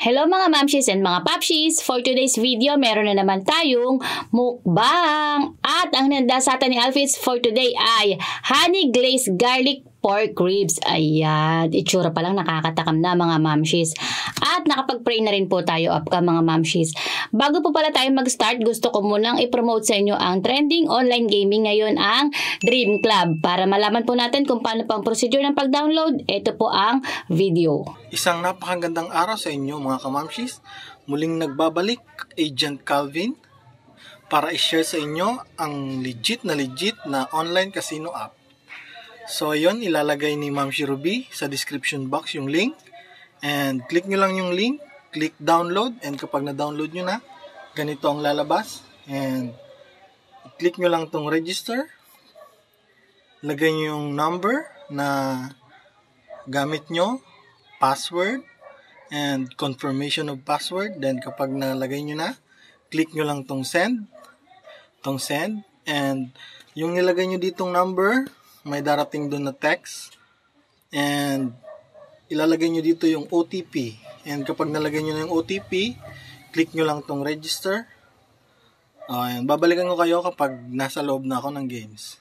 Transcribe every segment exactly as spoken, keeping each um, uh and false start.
Hello mga mamshis and mga papshis! For today's video, meron na naman tayong mukbang! At ang nanda sa atin ni Alphys for today ay honey glazed garlic pork ribs. Ayan, itsura pa lang nakakatakam na mga mamshis. At nakapag-pray na rin po tayo up ka mga mamshis. Bago po pala tayo mag-start, gusto ko munang i-promote sa inyo ang trending online gaming ngayon, ang Dream Club. Para malaman po natin kung paano pang procedure ng pag-download, ito po ang video. Isang napakagandang araw sa inyo mga kamamshis. Muling nagbabalik Agent Calvin para i-share sa inyo ang legit na legit na online casino app. So ayun, ilalagay ni Ma'am Shi Ruby sa description box yung link. And click nyo lang yung link, click download, and kapag na-download nyo na, ganito ang lalabas. And click nyo lang tong register. Lagay nyo yung number na gamit nyo, password, and confirmation of password. Then kapag nalagay nyo na, click nyo lang tong send, tong send, and yung nilagay nyo ditong number, may darating doon na text, and ilalagay nyo dito yung O T P. And kapag nalagay nyo na yung O T P, click nyo lang tong register. Ayan, babalikan ko kayo kapag nasa loob na ako ng games.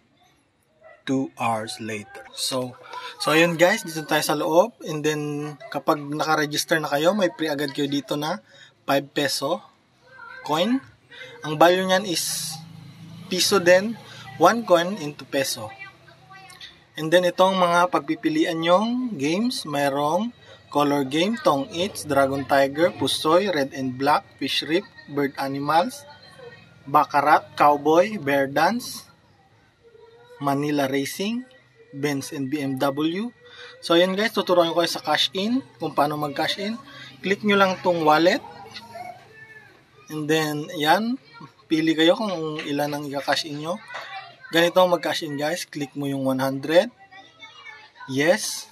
Two hours later. So, so ayun guys, dito tayo sa loob. And then, kapag naka-register na kayo, may free agad kayo dito na five peso coin. Ang value niyan is piso din, one coin into peso. And then, itong mga pagpipilian yung games, mayroong color game, Tong Eats, Dragon Tiger, Pusoy, Red and Black, Fish Rip, Bird Animals, Baccarat, Cowboy, Bear Dance, Manila Racing, Benz and B M W. So, ayan guys, tuturuan ko kayo sa cash in, kung paano mag-cash in. Click nyo lang tong wallet. And then, ayan, pili kayo kung ilan ang i-cash in nyo. Ganito ang mag-cash in guys. Click mo yung one hundred. Yes.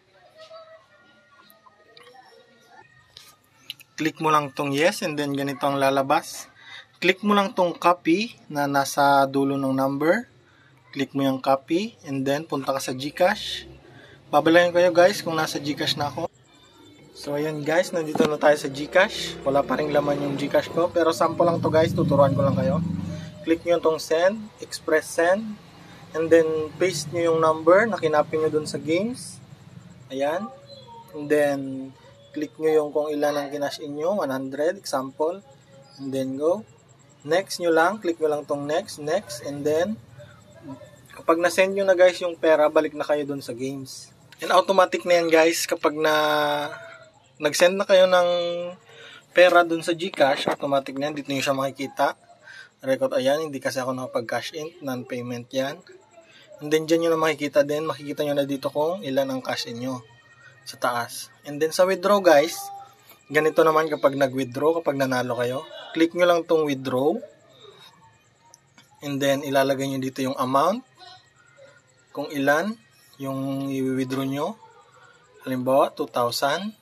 Click mo lang tong yes, and then ganito ang lalabas. Click mo lang tong copy na nasa dulo ng number. Click mo yung copy, and then punta ka sa GCash. Babalayan kayo guys kung nasa GCash na ako. So ayan guys, nandito na tayo sa GCash. Wala pa ring laman yung GCash ko, pero sample lang to guys, tuturuan ko lang kayo. Click nyo tong send, express send, and then paste nyo yung number na kinapin nyo dun sa games. Ayan. And then click nyo yung kung ilan ang kinash in nyo, one hundred, example. And then go. Next nyo lang, click nyo lang tong next, next, and then kapag na-send nyo na guys yung pera, balik na kayo dun sa games. And automatic na yan guys, kapag na nag-send na kayo ng pera dun sa GCash, automatic na yan, dito nyo siya makikita. Record, ayan, hindi kasi ako nakapag-cash in, non-payment yan. And then dyan nyo na makikita din, makikita nyo na dito kung ilan ang cash in nyo sa taas. And then sa withdraw guys, ganito naman kapag nag-withdraw, kapag nanalo kayo, click nyo lang tong withdraw. And then ilalagay nyo dito yung amount, kung ilan yung i-withdraw nyo. Halimbawa, two thousand.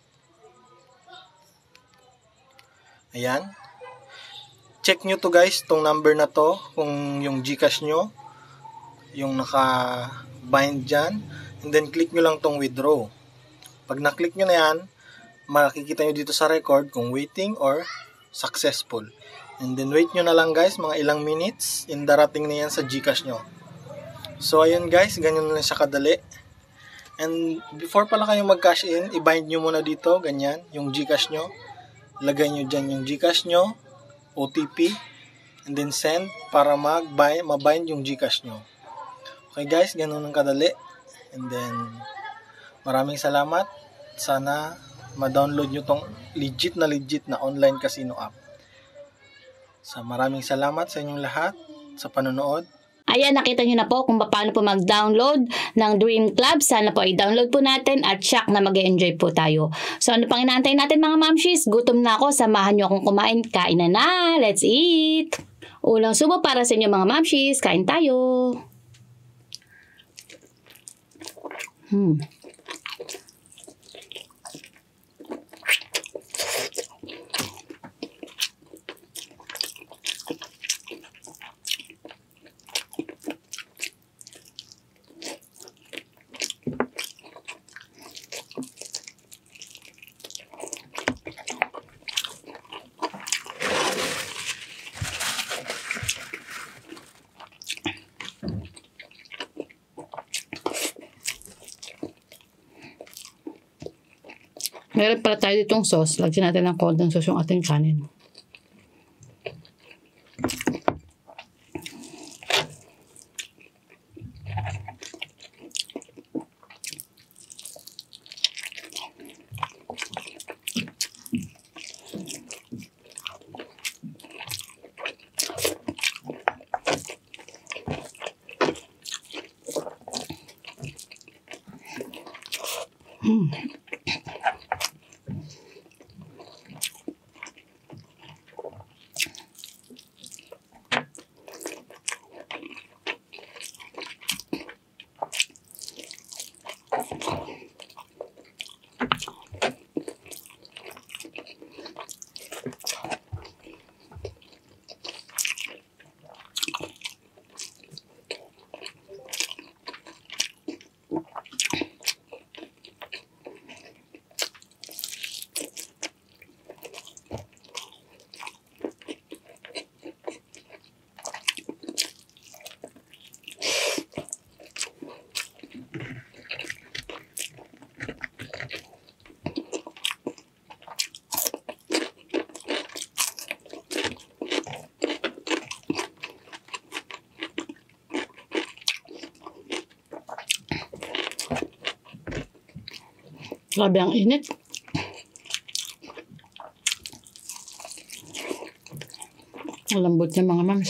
Ayan. Check nyo to guys, tong number na to, kung yung GCash nyo, yung naka-bind dyan. And then click nyo lang tong withdraw. Pag na-click nyo na yan, makikita nyo dito sa record kung waiting or successful. And then wait nyo na lang guys, mga ilang minutes, and darating na yan sa GCash nyo. So ayun guys, ganyan na lang siya kadali. And before pala kayo mag-cash in, i-bind nyo muna dito, ganyan, yung GCash nyo. Lagay nyo dyan yung GCash nyo, O T P, and then send para mag-bind, mabind yung GCash nyo. Okay guys, ganun ang kadali. And then, maraming salamat. Sana ma-download nyo tong legit na legit na online casino app. So, maraming salamat sa inyong lahat sa panonood. Ayan, nakita nyo na po kung paano po mag-download ng Dream Club. Sana po i-download po natin at syak na mag-enjoy po tayo. So ano pang inaantay natin mga mamshis? Gutom na ako, samahan nyo akong kumain. Kain na na, let's eat! Ulang subo para sa inyo mga mamshis. Kain tayo! Hmm. Meron pala tayo ditong sauce. Lagyan natin ng konting sauce yung ating kanin. Hmm. Grabe ang init. Ang lambot niya mga mams.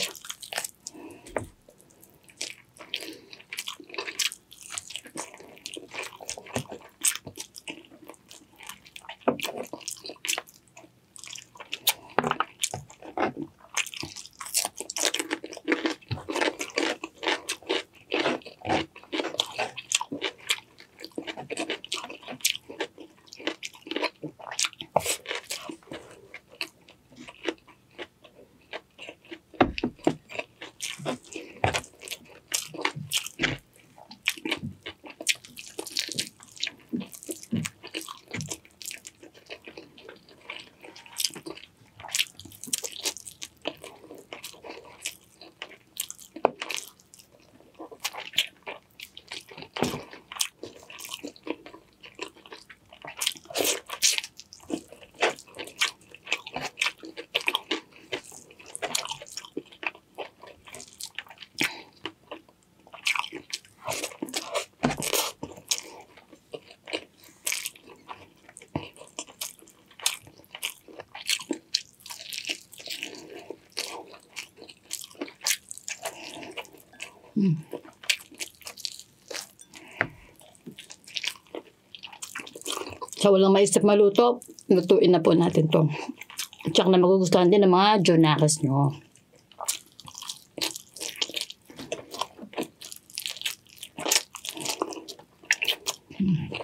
Hmm. Sa walang maisip maluto, lutuin na po natin to. Tsaka na magugustuhan din ng mga Jonakis nyo. Hmm.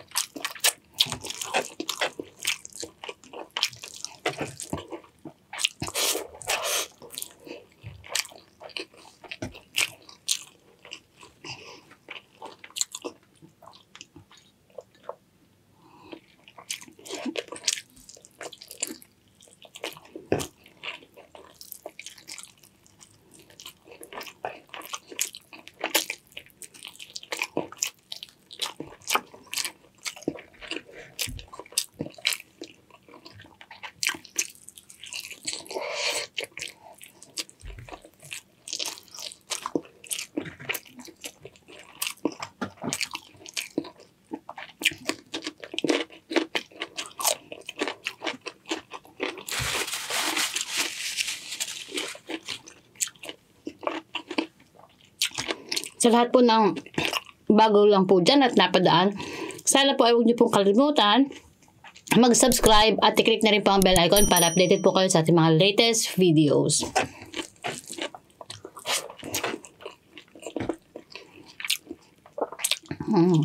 Sa lahat po ng bago lang po dyan at napadaan, sana po ay huwag niyo pong kalimutan mag-subscribe at i-click na rin po ang bell icon para updated po kayo sa ating mga latest videos. Mm.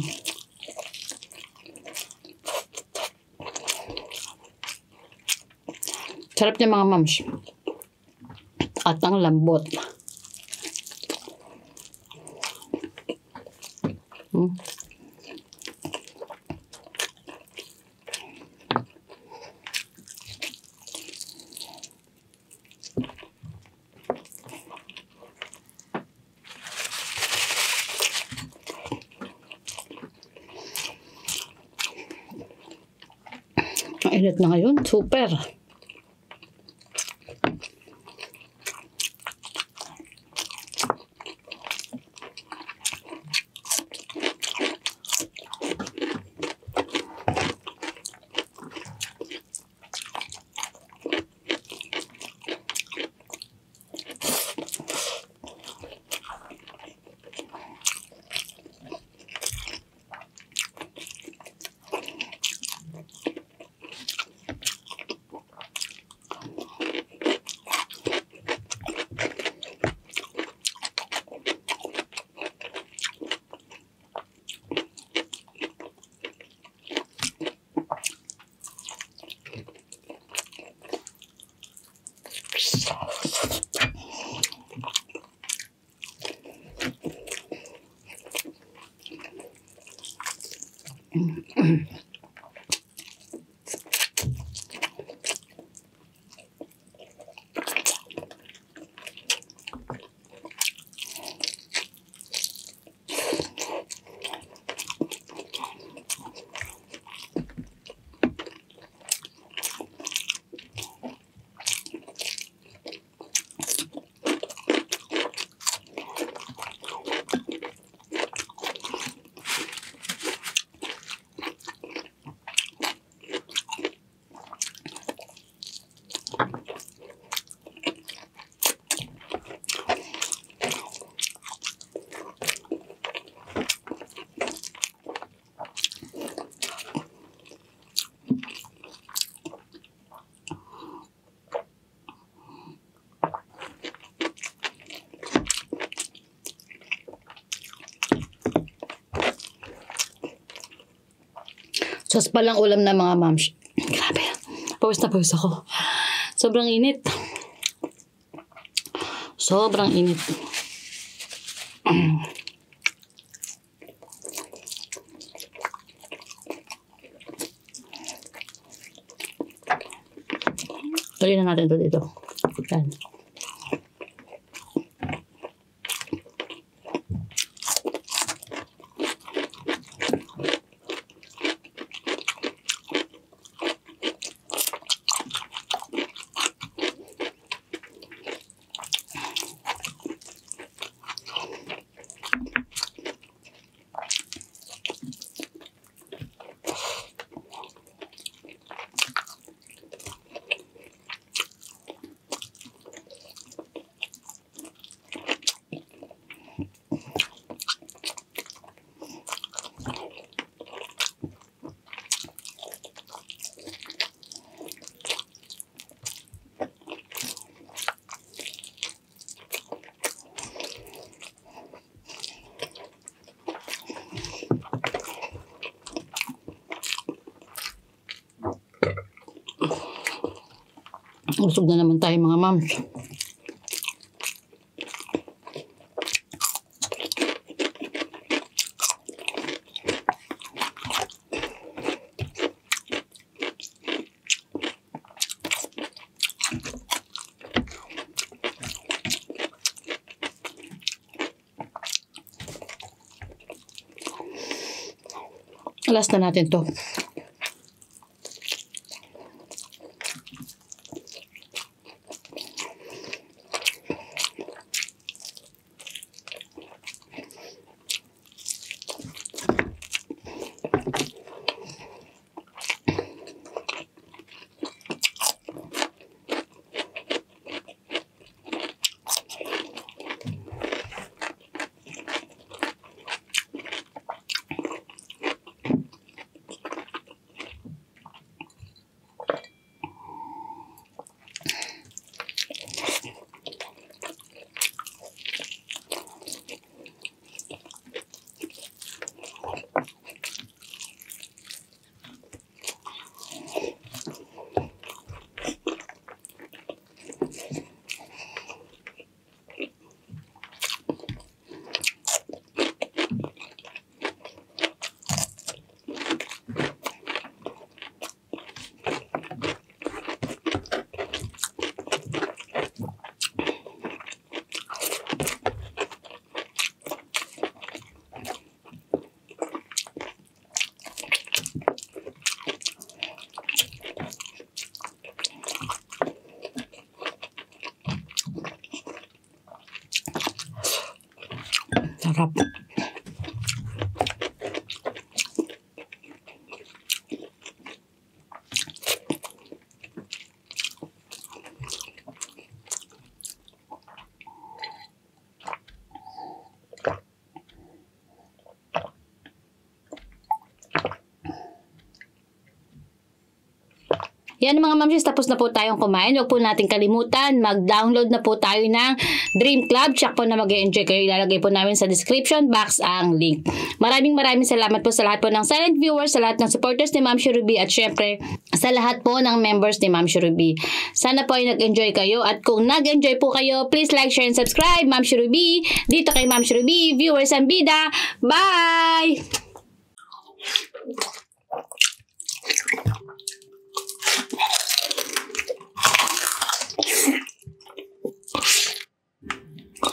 Sarap niya mga mams. At ang lambot. Hmm. Init na ngayon. Super. Sos palang ulam na mga mams. Grabe. Pawis na pawis ako. Sobrang init. Sobrang init. Tuloy na natin ito dito. Yan. Usog na naman tayo mga mams. Last na natin to. Sarap. Yan mga mamsis, tapos na po tayong kumain. Huwag po natin kalimutan, mag-download na po tayo ng Dream Club. Check po na mag-enjoy kayo. Ilalagay po namin sa description box ang link. Maraming maraming salamat po sa lahat po ng silent viewers, sa lahat ng supporters ni Ma'am Shuruby, at syempre sa lahat po ng members ni Ma'am Shuruby. Sana po ay nag-enjoy kayo, at kung nag-enjoy po kayo, please like, share, and subscribe. Ma'am Shuruby, dito kay Ma'am Shuruby, viewers and bida. Bye!